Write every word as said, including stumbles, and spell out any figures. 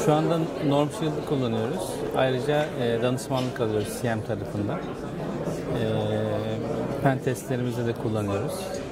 Şu anda Norm Shield'ı kullanıyoruz. Ayrıca e, danışmanlık alıyoruz C M tarafından. E, pen testlerimizde de kullanıyoruz.